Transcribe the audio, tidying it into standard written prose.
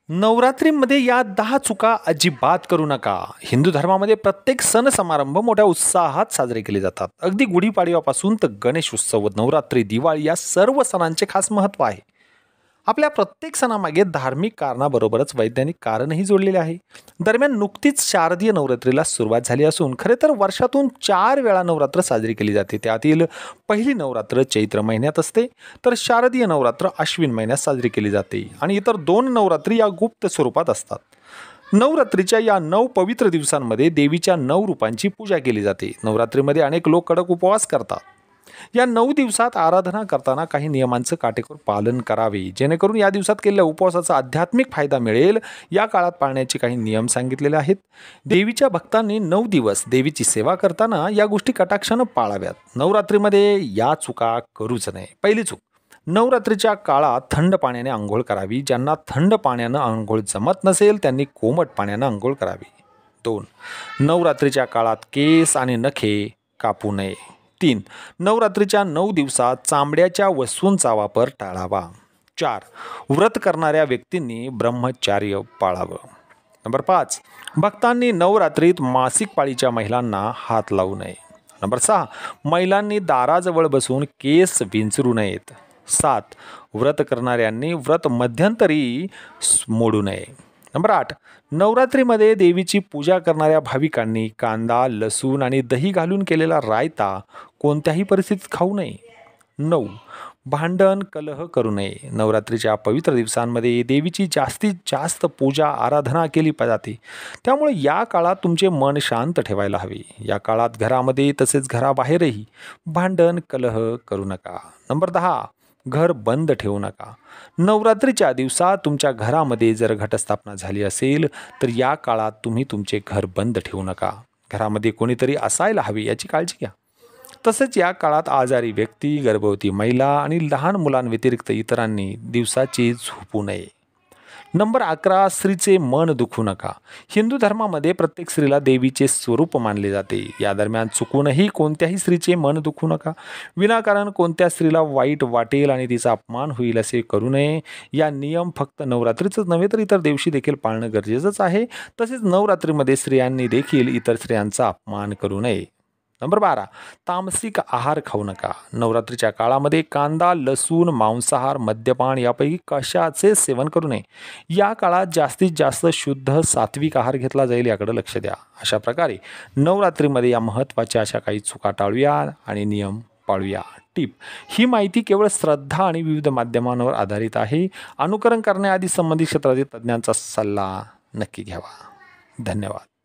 नवरात्रीमध्ये या 10 चुका अजिबात करू नका. हिंदू धर्मामध्ये प्रत्येक सण समारंभ मोठ्या उत्साहात साजरे केले जातात. अगदी गुढीपाडव्यापासून तर गणेश उत्सव, नवरात्री, दिवाळी या सर्व सणांचे खास महत्त्व आहे. आपल्या प्रत्येक सणामागे धार्मिक कारणाबरोबरच वैज्ञानिक कारणही जोडलेले आहे. दरम्यान नुकतीच शारदीय नवरात्रीला सुरुवात झाली असून खरे तर वर्षातून 4 वेळा नवरात्र साजरी केली जाते. त्यातील पहिली नवरात्र चैत्र महिन्यात असते, तर शारदीय नवरात्र अश्विन महिन्यात साजरी केली जाते आणि इतर 2 नवरात्री या गुप्त स्वरूपात असतात. नवरात्रीच्या या 9 पवित्र दिवसांमध्ये देवीच्या 9 रूपांची पूजा केली जाते. नवरात्रीमध्ये अनेक लोक कडक उपवास करतात. या 9 दिवसात आराधना करताना काही नियमांचं काटेकोर पालन करावे, जेणेकरून या दिवसात केलेल्या उपवासाचा आध्यात्मिक फायदा मिळेल. या काळात पाळण्याचे काही नियम सांगितलेले आहेत. देवीच्या भक्तांनी 9 दिवस देवीची सेवा करताना या गोष्टी कटाक्षानं पाळाव्यात. नवरात्रीमध्ये या चुका करूच नये. पहिली चूक, नवरात्रीच्या काळात थंड पाण्याने अंघोळ करावी. ज्यांना थंड पाण्यानं अंघोळ जमत नसेल त्यांनी कोमट पाण्यानं अंघोळ करावी. 2. नवरात्रीच्या काळात केस आणि नखे कापू नये. 3. नवरात्रीच्या 9 दिवसात चामड्याच्या वस्तूंचा वापर टाळावा. 4. व्रत करणाऱ्या व्यक्तींनी ब्रह्मचर्य पाळावं. नंबर 5. भक्तांनी नवरात्रीत मासिक पाळीच्या महिलांना हात लावू नये. नंबर 6. महिलांनी दाराजवळ बसून केस विंचरू नयेत. 7. व्रत करणाऱ्यांनी व्रत मध्यंतरी मोडू नये. नंबर 8. नवरात्रीमध्ये देवीची पूजा करणाऱ्या भाविकांनी कांदा, लसूण आणि दही घालून केलेला रायता कोणत्याही परिस्थितीत खाऊ नये. 9. भांडण, कलह करू नये. नवरात्रीच्या पवित्र दिवसांमध्ये देवीची जास्तीत जास्त पूजा आराधना केली जाते. त्यामुळे या काळात तुमचे मन शांत ठेवायला हवे. या काळात घरामध्ये तसेच घराबाहेरही भांडण, कलह करू नका. नंबर 10. घर बंद ठेवू नका. नवरात्रीच्या दिवसात तुमच्या घरामध्ये जर घटस्थापना झाली असेल तर या काळात तुम्ही तुमचे घर बंद ठेवू नका. घरामध्ये कोणीतरी असायला हवे याची काळजी घ्या. तसेच या काळात आजारी व्यक्ती, गर्भवती महिला आणि लहान मुलांव्यतिरिक्त इतरांनी दिवसाची झोपू नये. नंबर 11. स्त्रीचे मन दुखू नका. हिंदू धर्मामध्ये प्रत्येक स्त्रीला देवीचे स्वरूप मानले जाते. या दरम्यान चुकूनही कोणत्याही स्त्रीचे मन दुखू नका. विनाकारण कोणत्या स्त्रीला वाईट वाटेल आणि तिचा अपमान होईल असे करू नये. या नियम फक्त नवरात्रीच नव्हे तर इतर दिवशी देखील पाळणं गरजेचंच आहे. तसेच नवरात्रीमध्ये स्त्रियांनी देखील इतर स्त्रियांचा अपमान करू नये. नंबर 12. तामसिक आहार खाऊ नका. नवरात्रीच्या काळामध्ये कांदा, लसूण, मांसाहार, मद्यपान यापैकी कशाचे सेवन करू नये. या काळात जास्तीत जास्त शुद्ध सात्विक आहार घेतला जाईल याकडे लक्ष द्या. अशा प्रकारे नवरात्रीमध्ये या महत्त्वाच्या अशा काही चुका टाळूया आणि नियम पाळूया. टिप: ही माहिती केवळ श्रद्धा आणि विविध माध्यमांवर आधारित आहे. अनुकरण करण्याआधी संबंधित क्षेत्रातील तज्ज्ञांचा सल्ला नक्की घ्यावा. धन्यवाद.